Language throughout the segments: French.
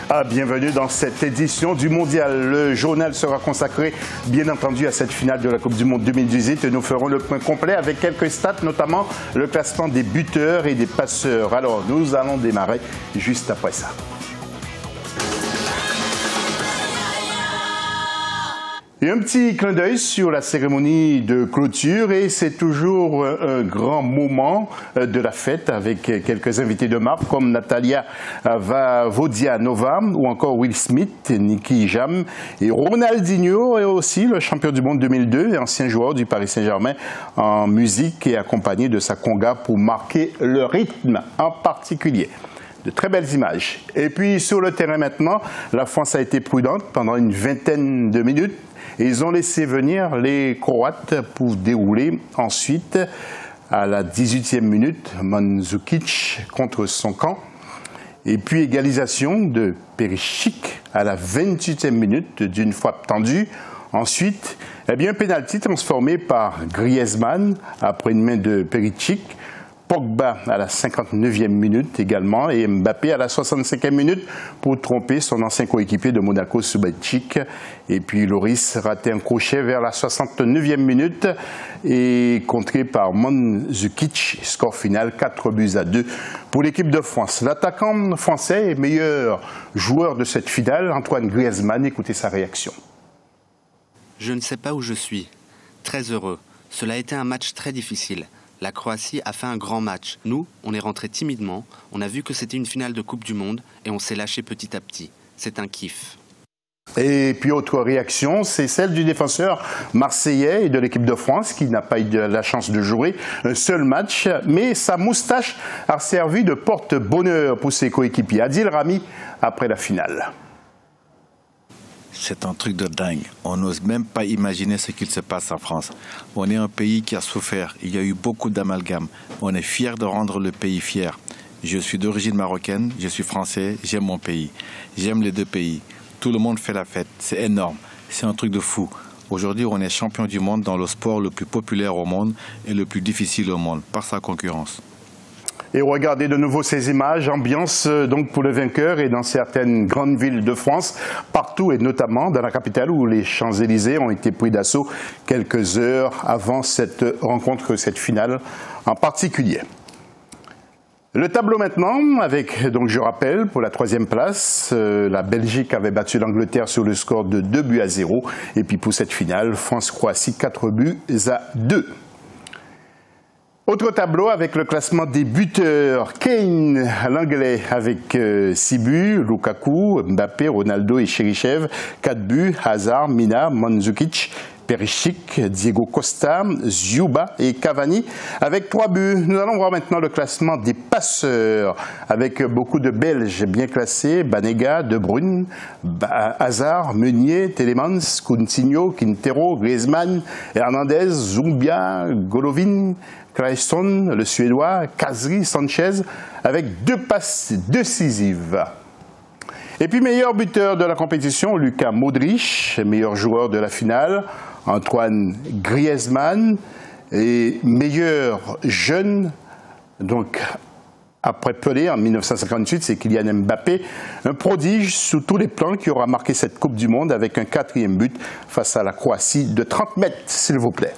Bienvenue dans cette édition du Mondial. Le journal sera consacré, bien entendu, à cette finale de la Coupe du Monde 2018 et nous ferons le point complet avec quelques stats, notamment le classement des buteurs et des passeurs. Alors, nous allons démarrer juste après ça. Et un petit clin d'œil sur la cérémonie de clôture et c'est toujours un grand moment de la fête avec quelques invités de marque comme Natalia Vodianova ou encore Will Smith, Nicky Jam et Ronaldinho et aussi le champion du monde 2002 et ancien joueur du Paris Saint-Germain en musique et accompagné de sa conga pour marquer le rythme en particulier. De très belles images. Et puis sur le terrain maintenant, la France a été prudente pendant une vingtaine de minutes. Et ils ont laissé venir les Croates pour dérouler ensuite à la 18e minute, Mandzukic contre son camp. Et puis égalisation de Perisic à la 28e minute d'une frappe tendue. Ensuite, pénalty transformé par Griezmann après une main de Perisic. Pogba à la 59e minute également et Mbappé à la 65e minute pour tromper son ancien coéquipier de Monaco, Subasic. Et puis Loris ratait un crochet vers la 69e minute et contré par Mandzukic. Score final 4-2 pour l'équipe de France. L'attaquant français et meilleur joueur de cette finale, Antoine Griezmann, écoutez sa réaction. Je ne sais pas où je suis. Très heureux. Cela a été un match très difficile. La Croatie a fait un grand match. Nous, on est rentré timidement, on a vu que c'était une finale de Coupe du Monde et on s'est lâché petit à petit. C'est un kiff. Et puis autre réaction, c'est celle du défenseur marseillais et de l'équipe de France qui n'a pas eu la chance de jouer un seul match, mais sa moustache a servi de porte-bonheur pour ses coéquipiers. Adil Rami après la finale. C'est un truc de dingue. On n'ose même pas imaginer ce qu'il se passe en France. On est un pays qui a souffert. Il y a eu beaucoup d'amalgames. On est fiers de rendre le pays fier. Je suis d'origine marocaine, je suis français, j'aime mon pays. J'aime les deux pays. Tout le monde fait la fête. C'est énorme. C'est un truc de fou. Aujourd'hui, on est champion du monde dans le sport le plus populaire au monde et le plus difficile au monde, par sa concurrence. Et regardez de nouveau ces images, ambiance donc pour le vainqueur et dans certaines grandes villes de France, partout et notamment dans la capitale où les Champs-Élysées ont été pris d'assaut quelques heures avant cette rencontre, cette finale en particulier. Le tableau maintenant avec, donc je rappelle, pour la 3e place, la Belgique avait battu l'Angleterre sur le score de 2-0 et puis pour cette finale, France-Croatie 4-2. Autre tableau avec le classement des buteurs. Kane, l'Anglais, avec 6 buts. Lukaku, Mbappé, Ronaldo et Cherichev, 4 buts. Hazard, Mina, Mandzukic, Perisic, Diego Costa, Dzyuba et Cavani avec 3 buts. Nous allons voir maintenant le classement des passeurs avec beaucoup de Belges bien classés. Banega, De Bruyne, Hazard, Meunier, Tielemans, Coutinho, Quintero, Griezmann, Hernandez, Doumbia, Golovin, Claesson, le Suédois, Kazri, Sanchez, avec 2 passes décisives. Et puis meilleur buteur de la compétition, Luka Modric, meilleur joueur de la finale, Antoine Griezmann, et meilleur jeune, donc après Pelé en 1958, c'est Kylian Mbappé, un prodige sous tous les plans qui aura marqué cette Coupe du Monde avec un 4e but face à la Croatie de 30 mètres, s'il vous plaît.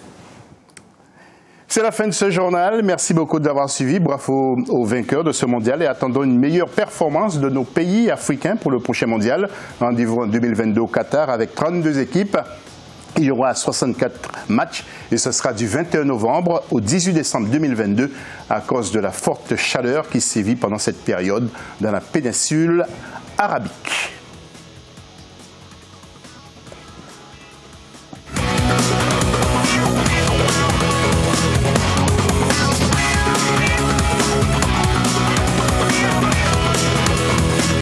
C'est la fin de ce journal. Merci beaucoup d'avoir suivi. Bravo aux vainqueurs de ce mondial et attendons une meilleure performance de nos pays africains pour le prochain mondial. Rendez-vous en 2022 au Qatar avec 32 équipes. Il y aura 64 matchs et ce sera du 21 novembre au 18 décembre 2022 à cause de la forte chaleur qui sévit pendant cette période dans la péninsule arabique.